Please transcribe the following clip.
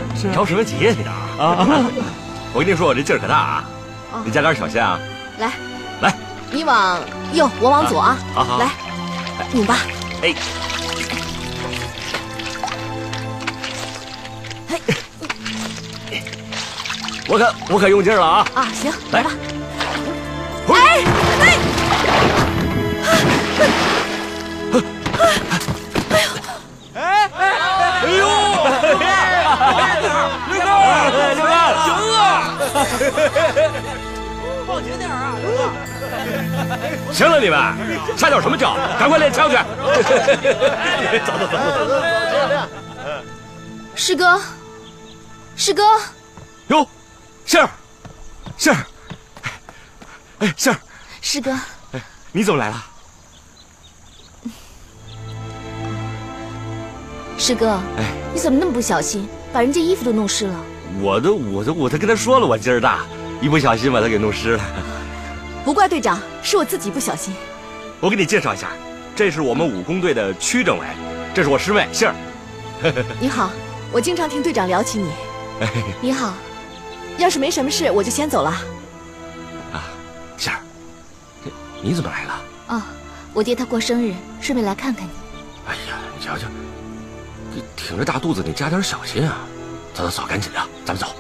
是着什么急呀你啊？我跟你说，我这劲儿可大啊！你加点小心啊！来， 你往右，我往左啊！ 好， 来，拧吧。 哎，我可用劲了啊！ 啊，行，来吧。 哎！哎呦！六哥，行啊！ 放轻点啊，六哥！ 行了，你们瞎叫什么叫？赶快练枪去！走。 师哥， 哟，杏儿，哎，杏儿， 师哥， 哎，你怎么来了？ 师哥， 哎， 你怎么那么不小心，把人家衣服都弄湿了？ 我都跟他说了，我劲儿大，一不小心把他给弄湿了。 不怪队长，是我自己不小心。 我给你介绍一下，这是我们武工队的区政委，这是我师妹杏儿。 你好，我经常听队长聊起你。你好，要是没什么事，我就先走了。 啊，杏儿，你怎么来了？ 哦，我爹他过生日，顺便来看看你。 哎呀，你瞧瞧，这挺着大肚子，你加点小心啊！走，赶紧的，咱们走。